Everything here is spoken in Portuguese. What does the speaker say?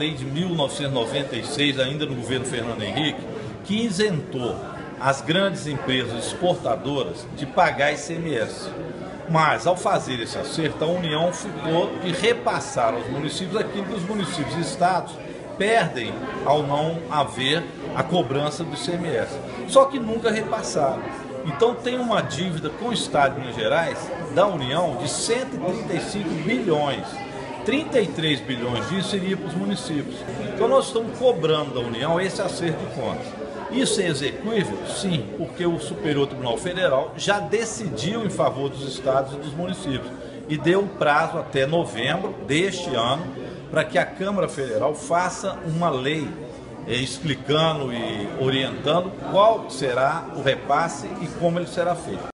lei de 1996, ainda no governo Fernando Henrique, que isentou as grandes empresas exportadoras de pagar ICMS. Mas, ao fazer esse acerto, a União ficou de repassar aos municípios aquilo que os municípios e estados perdem ao não haver a cobrança do ICMS. Só que nunca repassaram. Então tem uma dívida com o Estado de Minas Gerais, da União, de 135 bilhões. 33 bilhões disso iria para os municípios. Então nós estamos cobrando da União esse acerto de contas. Isso é execuível? Sim, porque o Superior Tribunal Federal já decidiu em favor dos estados e dos municípios e deu um prazo até novembro deste ano para que a Câmara Federal faça uma lei explicando e orientando qual será o repasse e como ele será feito.